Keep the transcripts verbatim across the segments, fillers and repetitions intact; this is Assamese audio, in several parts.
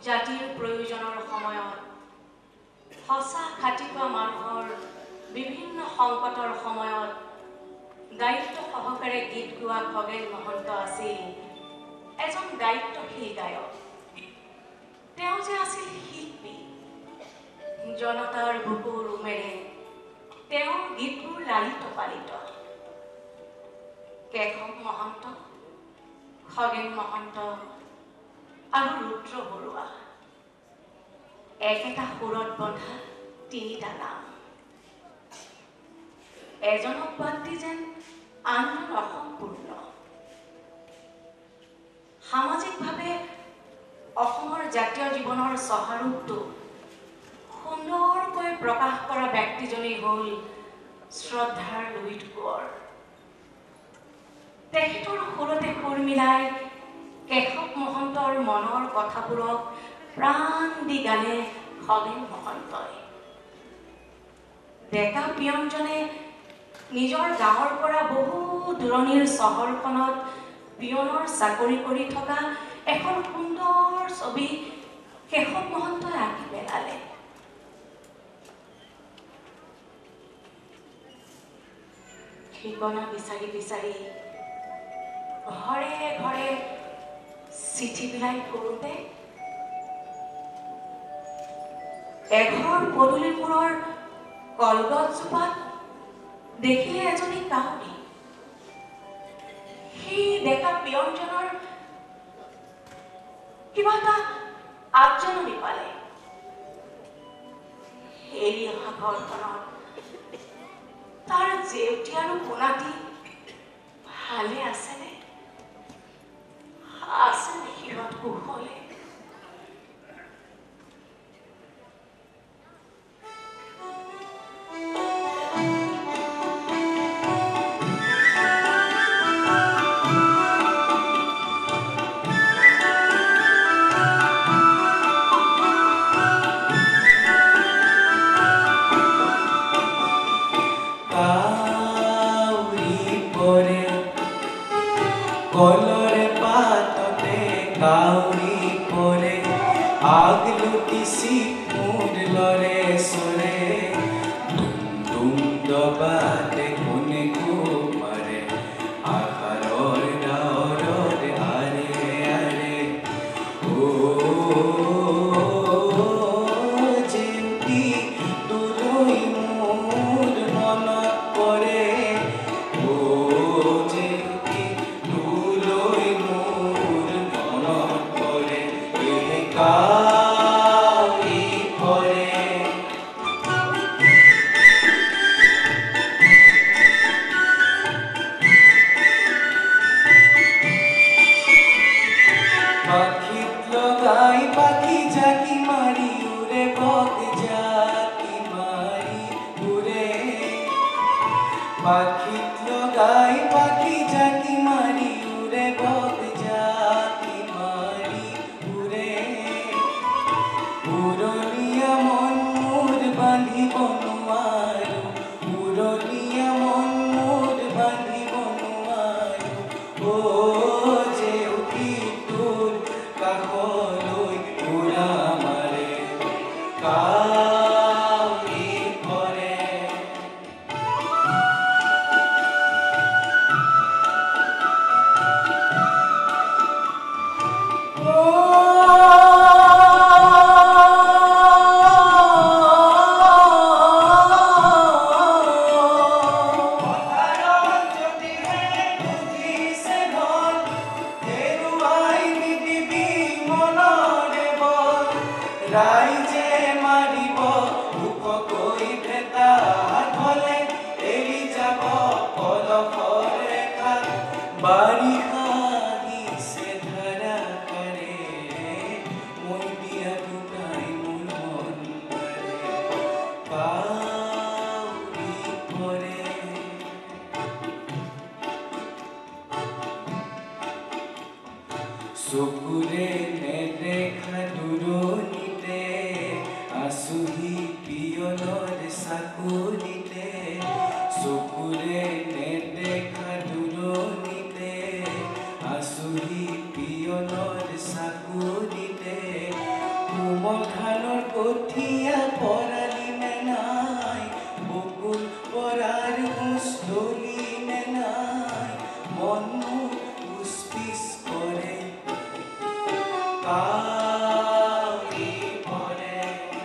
জাতিৰ প্ৰয়োজনৰ সময়ত সঁচা খাটিকুৱা মানুহৰ বিভিন্ন সংকটৰ সময়ত দায়িত্ব সহকাৰে গীত গোৱা খগেন মহন্ত আছিল এজন দায়িত্বশীল গায়ক। তেওঁ যে আছিল শিল্পী। জনতাৰ বুকুৰ উমেৰে তেওঁৰ গীতবোৰ লালিত পালিত। কেশৱ মহন্ত, খগেন মহন্ত আৰু ৰুদ্ৰ বৰুৱা একেটা সুৰত বন্ধা তিনিটা নাম। এজনক বাদ দি যেন আনজন অসম্পূৰ্ণ। সামাজিকভাৱে অসমৰ জাতীয় জীৱনৰ চহাৰূপটো সুন্দৰকৈ প্ৰকাশ কৰা ব্যক্তিজনেই হ'ল শ্ৰদ্ধাৰ লুইত কোঁৱৰ। তেখেতৰ সুৰতে সুৰ মিলাই কেশৱ মহন্তৰ মনৰ কথাবোৰক প্ৰাণ দি গালে খগেন মহন্তই। ডেকা পিয়নজনে নিজৰ গাঁৱৰ পৰা বহু দূৰণিৰ চহৰখনত পিয়নৰ চাকৰি কৰি থকা এখন সুন্দৰ ছবি কেশৱ মহন্তই আঁকি পেলালে। ঠিকনা বিচাৰি বিচাৰি ঘৰে ঘৰে চিঠি বিলাই ফুৰোতে এঘৰ পদূলি মূৰৰ কলগছজোপাত দেখিলে এজনী কাউৰী। সেই ডেকা পিয়নজনৰ কিবা এটা আগজননী পালে। এৰি অহা ঘৰখনত তাৰ জেউতি আৰু পোনাটি ভালে আছেনে? আছেনে সিহঁত কুশলে? কলরে পাততে কাউরি পরে আগলুটি সিপুর লরে সরে দুম দুম দবাতে কোনে কুমারে আহারর ডাওরর আরে আরে ও যেমতি দুলই মোর মনত পরে ও যেমতি দুলই মোর মনত পরে এই কাউরি পরে পাখিত লগাই পাখি জাকি মারি উড়ে বক জাকি মারি উড়ে পাখিত লগাই পাখি জাকি মারি উড়ে বক জাকি মারি উড়ে উড়লিয়া মন মোর বাঁধিব নোৱাৰো উড়লিয়া মন মোর বাঁধিব নোৱাৰো ও জেউতি তোৰ কাষলৈ উৰা মাৰে কাউৰী পৰে ৰাইজে মাৰিব ভোককৈ ভেটা হলে এৰি যাব পলসৰ ৰেখা বাৰিষা আহিছে ধাৰাসাৰে মই দিয়া দুটাই মোৰ মন পাৰে কাউৰী পৰে চকুৰে নেদেখা দূৰণিতে আছুহি পিয়নৰ চাকৰিতে চকুৰে নেদেখা দূৰণিতে আছুহি পিয়নৰ চাকৰিতে কোমল ধানৰ কঠীয়া পৰালি নে নাই বকুল পৰাৰ হুঁচলি নে নাই মনো উস্পিচ কৰে কাউৰী পৰে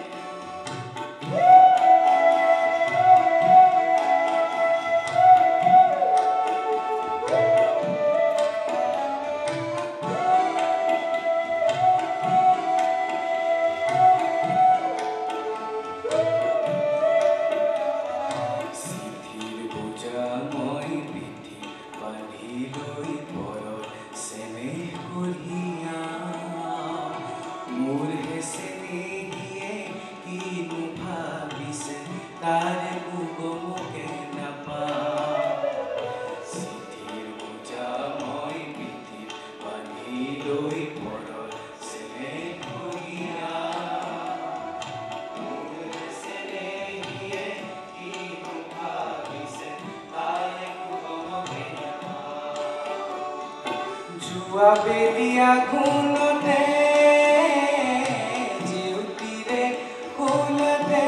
বেলিয়া খুনতে জিউতিৰে খুনতে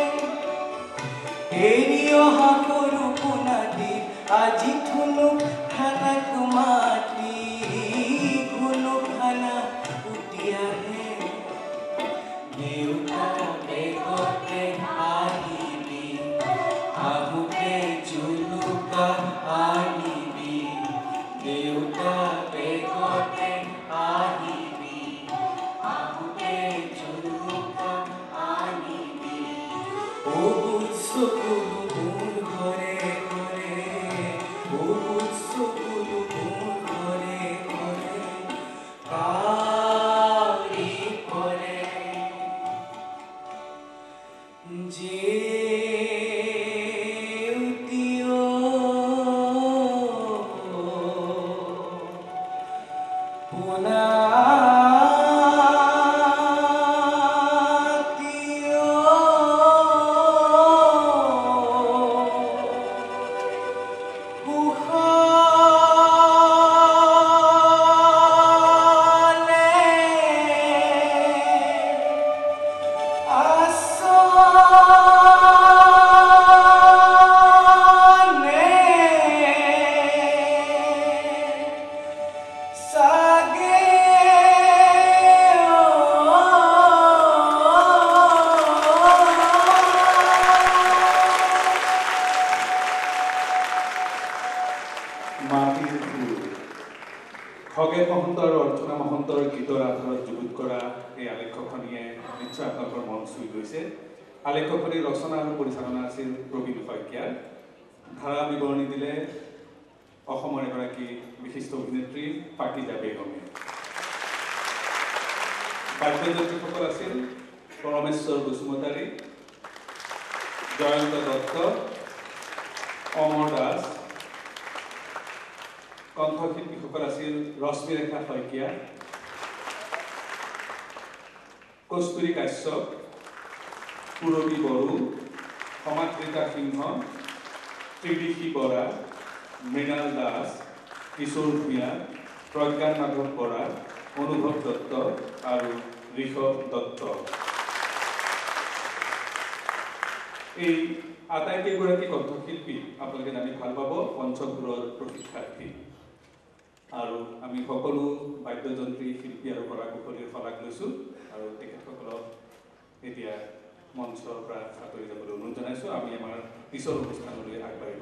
এৰি অহা সৰু পোনাটি আজি ধুনুক খানাক মাতি ধুনুক খানা উটি আহে দেউতা বেগতে আহিবি আহোঁতে জুলুকা আনিবি দেউতা বেগতে আহিবি আহোঁতে জুলুকা আনিবি বহুত চকুলো মোৰ ঘৰে ঘৰে বহুত চকুলো মোৰ ঘৰে ঘৰে কাউৰী পৰে জেউতিও পোনা খগেন মহন্ত আৰু অৰ্চনা মহন্তৰ গীতৰ আধাৰত যুগুত কৰা এই আলেখ্যখনিয়ে নিশ্চয় আপোনালোকৰ মন চুই গৈছে। আলেখ্যখনিৰ ৰচনা আৰু পৰিচালনা আছিল প্ৰবীণ শইকীয়াৰ। ধাৰা বিৱৰণী দিলে অসমৰ এগৰাকী বিশিষ্ট অভিনেত্ৰী পাকিজা বেগমে। বাদ্যযন্ত্ৰীসকল আছিল পৰমেশ্বৰ বসুমতাৰী, জয়ন্ত দত্ত, অমৰ দাস। কণ্ঠশিল্পীসকল আছিল ৰশ্মিৰেখা শইকীয়া, কস্তুৰী কাশ্যপ, পুৰবী বড়ো, সমাদৃতা সিংহ, ত্ৰিদিশী বৰা, মৃণাল দাস, কিশোৰ ভূঞা, প্ৰজ্ঞান মাধৱ বৰা, অনুভৱ দত্ত আৰু ঋষভ দত্ত। এই আটাইকেইগৰাকী কণ্ঠশিল্পী আপোনালোকে জানি ভাল পাব পঞ্চপুৰৰ প্ৰশিক্ষাৰ্থী। আৰু আমি সকলো বাদ্যযন্ত্ৰী শিল্পী আৰু কলা কুশলীৰ শলাগ লৈছোঁ আৰু তেখেতসকলক এতিয়া মঞ্চৰ পৰা আঁতৰি যাবলৈ অনুৰোধ জনাইছোঁ। আমি আমাৰ পিছৰ অনুষ্ঠানলৈ আগবাঢ়ি